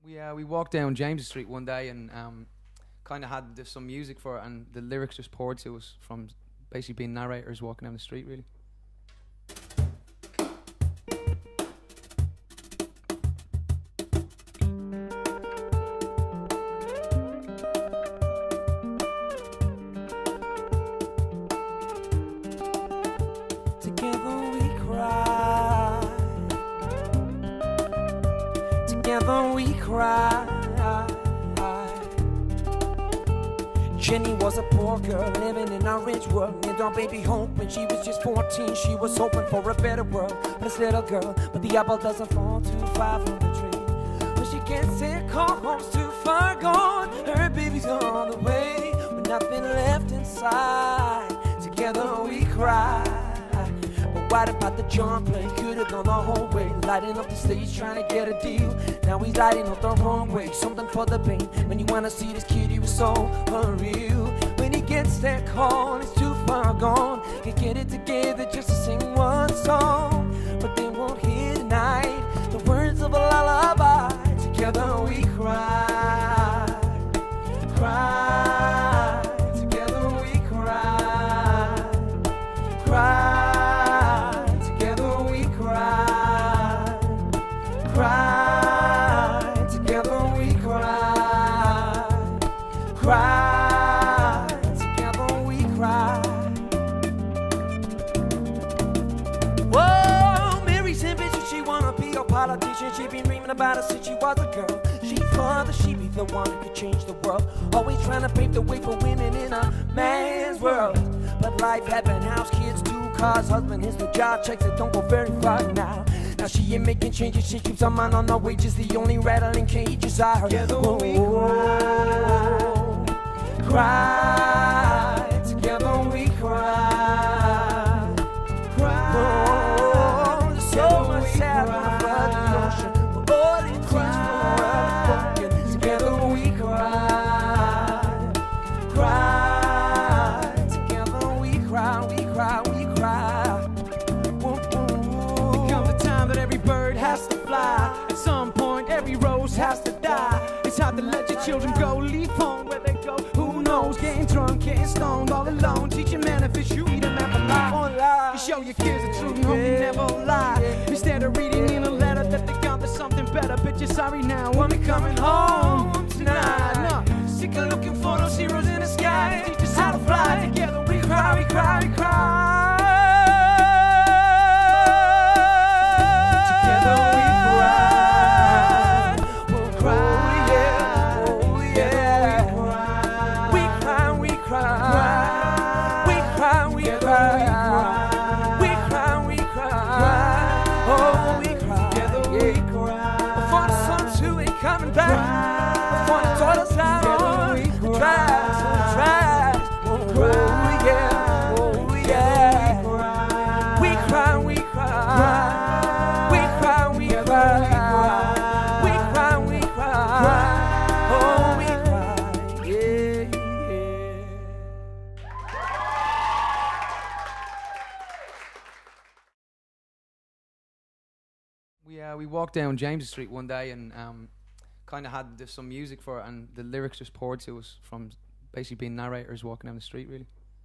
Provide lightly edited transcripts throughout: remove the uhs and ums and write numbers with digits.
We walked down James Street one day and kind of had some music for it, and the lyrics just poured to us from basically being narrators walking down the street, really. Together we cry. Together we cry. Jenny was a poor girl living in a rich world. Named our baby home when she was just 14. She was hoping for a better world, but this little girl, but the apple doesn't fall too far from the tree. But she can't say her home's too far gone. Her baby's gone away with nothing left inside. Together we cry. But what about the John play? Could've gone the whole way, lighting up the stage, trying to get a deal. Now he's lighting up the wrong way, something for the pain. When you wanna see this kid, he was so unreal. When he gets that call, it's too far gone. Can't get it together just to sing one song. But they won't hear tonight the words of a lullaby. Together we cry, cry. Together we cry, cry. Cry, together we cry. Cry, together we cry. Whoa, Mary's ambition, she wanna be a politician. She been dreaming about it since she was a girl. She thought that she'd be the one who could change the world. Always trying to pave the way for women in a man's world. But life happened, house, kids, 2 cars, husband, his new job, checks that don't go very far now. Now she ain't making changes, she keeps her mind on her wages. The only rattling cages are her. Together we cry, cry. Together we cry, cry. Oh, there's so much sad on the flooded ocean. We're all in tears for broken. Together we cry, cry. Together we cry, we cry, we cry. Every bird has to fly. At some point, every rose has to die. It's hard to let your children go. Leave home where they go. Who knows? Getting drunk, getting stoned, all alone. Teach your man if it's you, eat them apple lie. You show your kids the truth and hope you never lie. Instead of reading in a letter that they got, there's something better. But you're sorry now, when we're coming home tonight. No, sick of looking for those heroes in the sky. Teach us how to fly. Together we cry, we cry, we cry. We walked down James Street one day and kind of had some music for it, and the lyrics just poured to us from basically being narrators walking down the street, really.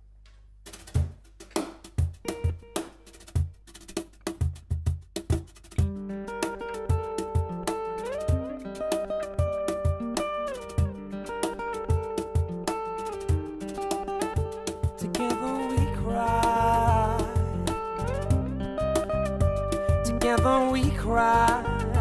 Together we cry. Together we cry.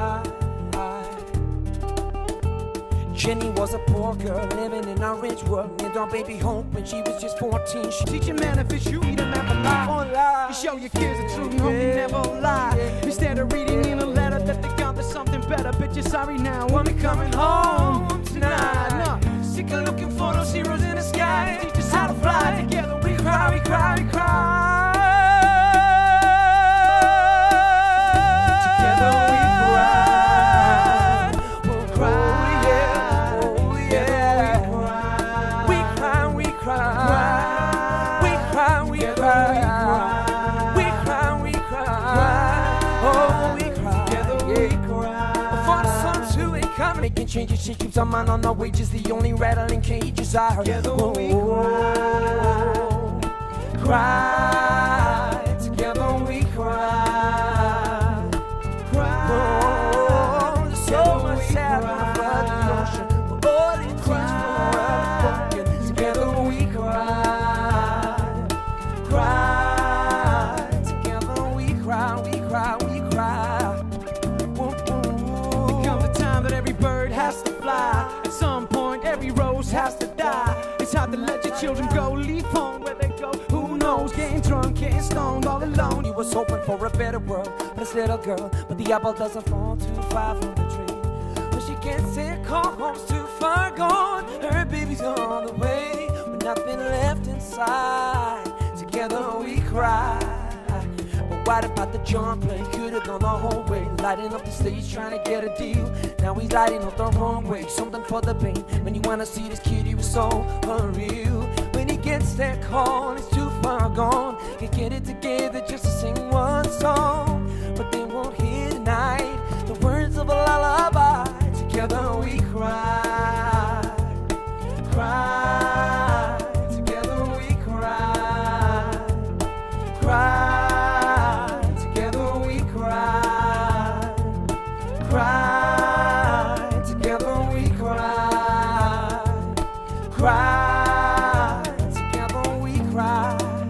Jenny was a poor girl living in a rich world. Named our baby home when she was just 14. She teach your man if it's you, eat them apple lie. You show your kids the truth and hope you never lie. Instead of reading in a letter that they got, there's something better. But you're sorry now, when we're coming home tonight. No, sick of looking for those heroes in the sky. Teach us how to fly. Together we cry, we cry, we cry. Ain't changing, she keeps her mind on her wages. The only rattling cages are her. Together we cry. Together we cry. Oh, there's so much sad on the flooded ocean. But all it takes for the world is broken. Together we cry. Together we cry, we cry, we cry. Comes the time that every bird has to fly. At some point, every rose has to die. It's hard to let your children go, leave home where they go. Who knows? Getting drunk, getting stoned, all alone. He was hoping for a better world for this little girl, but the apple doesn't fall too far from the tree. But she can't say call home's too far gone. Her baby's on the way with nothing left inside. Together we cry. But what about the John play? Could've gone the whole way, lighting up the stage, trying to get a deal. Now he's lighting up the wrong way. Something for the pain. When you wanna see this kid, he was so unreal. When he gets that call, it's too far gone. Can't get it together just to sing one song. But they won't hear tonight the words of a lullaby. Together we cry. Together we cry. Together we cry. Together we cry. Together we cry.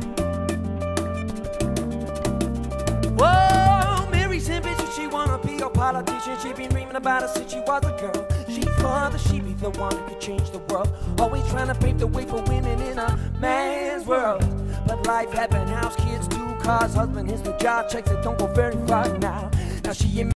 Whoa, Mary's ambitious, she wanna be a politician. She been dreaming about it since she was a girl. She thought that she'd be the one who could change the world. Always trying to pave the way for women in a man's world. But life happened, house, kids, 2 cars, husband, his new job, checks that don't go very far now. Now she